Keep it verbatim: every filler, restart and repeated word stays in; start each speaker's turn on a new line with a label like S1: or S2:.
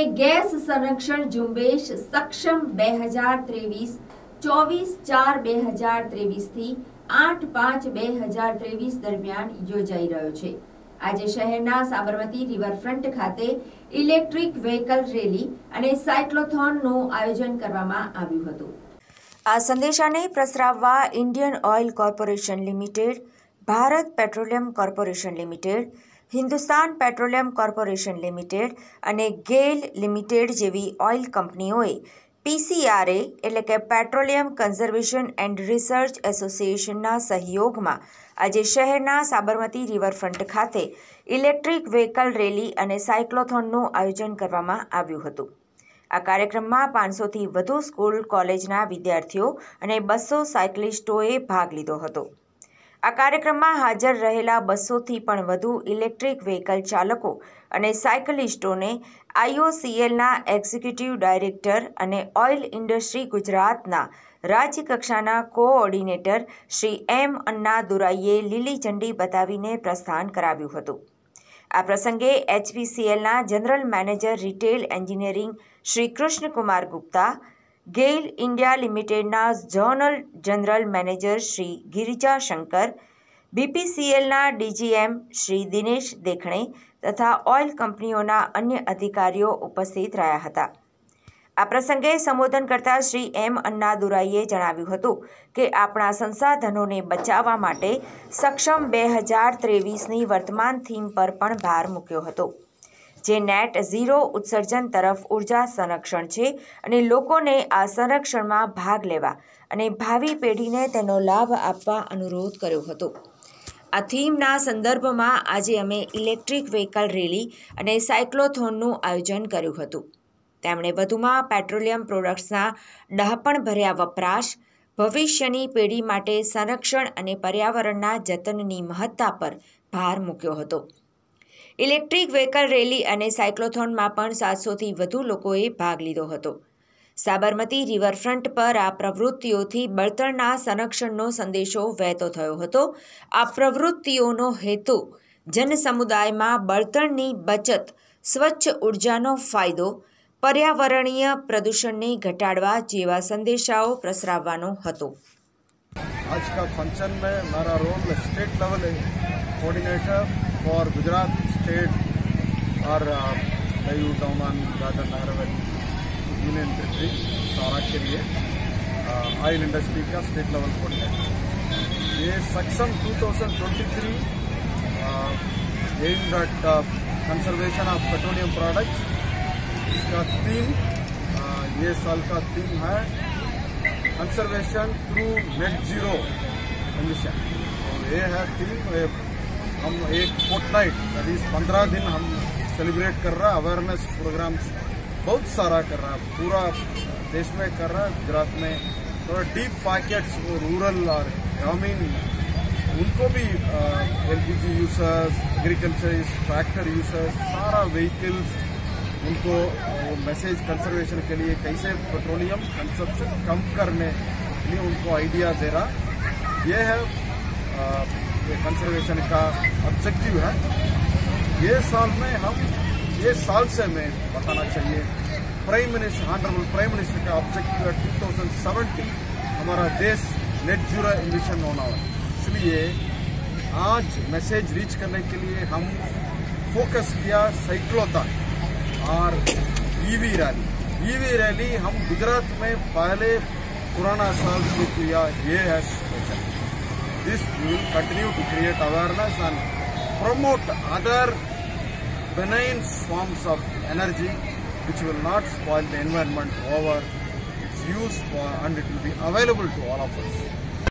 S1: અને ગેસ સંરક્ષણ ઝુંબેશ સક્ષમ બે હજાર ત્રેવીસ ચોવીસ ચાર બે હજાર ત્રેવીસ થી આઠ પાંચ બે હજાર ત્રેવીસ દરમિયાન યોજાઈ રહ્યો છે। આજે શહેરના સાબરમતી રિવરફ્રન્ટ ખાતે ઇલેક્ટ્રિક વ્હીકલ રેલી અને સાયક્લોથોનનું આયોજન કરવામાં આવ્યું હતું। આ સંદેશાને પ્રસરાવવા Indian Oil Corporation Limited, Bharat Petroleum Corporation Limited, Hindustan Petroleum Corporation Limited અને ગેલ લિમિટેડ જેવી ઓઇલ કંપનીઓએ પીસીઆરએ એટલે કે પેટ્રોલિયમ કન્ઝર્વેશન એન્ડ રિસર્ચ એસોસિએશનના સહયોગમાં આજે શહેરના સાબરમતી રિવરફ્રન્ટ ખાતે ઇલેક્ટ્રિક વ્હીકલ રેલી અને સાયક્લોથોનનું આયોજન કરવામાં આવ્યું હતું। આ કાર્યક્રમમાં પાંચસોથી વધુ સ્કૂલ કોલેજના વિદ્યાર્થીઓ અને બસો સાયકલિસ્ટોએ ભાગ લીધો હતો। આ કાર્યક્રમમાં હાજર રહેલા બસોથી પણ વધુ ઇલેક્ટ્રિક વ્હીકલ ચાલકો અને સાયકલિસ્ટોને આઈઓસીએલના એક્ઝિક્યુટિવ ડાયરેક્ટર અને ઓઇલ ઇન્ડસ્ટ્રી ગુજરાતના રાજ્યકક્ષાના કોઓર્ડિનેટર શ્રી એમ અન્નાદુરાઈએ લીલી ઝંડી બતાવીને પ્રસ્થાન કરાવ્યું હતું। આ પ્રસંગે એચપીસીએલના general manager retail engineering Shri Krishnakumar Gupta, GAIL India લિમિટેડના zonal general manager Shri Girija Shankar, બીપીસીએલના ડીજીએમ શ્રી દિનેશ દેખણે તથા ઓઇલ કંપનીઓના અન્ય અધિકારીઓ ઉપસ્થિત રહ્યા હતા। આ પ્રસંગે સંબોધન કરતા શ્રી એમ અન્નાદુરાઈએ જણાવ્યું હતું કે આપણા સંસાધનોને બચાવવા માટે સક્ષમ બે હજાર ત્રેવીસની વર્તમાન થીમ પર પણ ભાર મૂક્યો હતો, જે નેટ ઝીરો ઉત્સર્જન તરફ ઉર્જા સંરક્ષણ છે અને લોકોને આ સંરક્ષણમાં ભાગ લેવા અને ભાવિ પેઢીને તેનો લાભ આપવા અનુરોધ કર્યો હતો। આ થીમના સંદર્ભમાં આજે અમે ઇલેક્ટ્રિક વ્હીકલ રેલી અને સાયક્લોથોનનું આયોજન કર્યું હતું। તેમણે વધુમાં પેટ્રોલિયમ પ્રોડક્ટ્સના ડહાપણભર્યા વપરાશ, ભવિષ્યની પેઢી માટે સંરક્ષણ અને પર્યાવરણના જતનની મહત્તા પર ભાર મૂક્યો હતો। ઇલેક્ટ્રિક વ્હીકલ રેલી અને સાયક્લોથોનમાં પણ સાતસોથી વધુ લોકોએ ભાગ લીધો હતો। સાબરમતી રિવરફ્રન્ટ પર આ પ્રવૃત્તિઓથી બળતણના સંરક્ષણનો સંદેશો વહેતો થયો હતો। આ પ્રવૃત્તિઓનો હેતુ જનસમુદાયમાં બળતણની બચત, સ્વચ્છ ઉર્જાનો ફાયદો, પર્યાવરણીય પ્રદૂષણને ઘટાડવા જેવા સંદેશાઓ પ્રસરાવવાનો હતો।
S2: आज का फंक्शन में मेरा role state level coordinator for Gujarat state और दयू दमन दादर नगर हवेली यूनियन टेरिटरी सारा के लिए ऑयल इंडस्ट्री का स्टेट लेवल कोऑर्डिनेटर। ये Saksham two thousand twenty three aimed at conservation of petroleum products, इसका थीम ये साल का थीम है conservation through net zero emission. और ये है थीम, हम एक फोर्टनाइट दैट इज पंद्रह दिन हम सेलिब्रेट कर रहा है। अवेयरनेस प्रोग्राम्स बहुत सारा कर रहा है, पूरा देश में कर रहा है। गुजरात में थोड़ा डीप पैकेट्स और रूरल और ग्रामीण उनको भी LPG users, agriculturist, tractor users, सारा व्हीकल्स उनको मैसेज कंजर्वेशन के लिए कैसे पेट्रोलियम कंजप्शन कम करने के लिए उनको आइडिया दे रहा। ये है ये कंजर्वेशन का ऑब्जेक्टिव है। ये साल में हम ये साल से मैं बताना चाहिए prime minister honourable prime minister का ऑब्जेक्टिव है टू थाउजेंड सेवेंटी हमारा देश नेट जीरो एमिशन होना है। इसलिए आज मैसेज रीच करने के लिए हम फोकस किया साइक्लोथॉन और ईवी रैली। ईवी रैली हम गुजरात में पहले पुराना साल शुरू किया, ये है special. This will continue to create awareness and promote other benign forms of energy which will not spoil the environment over its use for, and it will be available to all of us.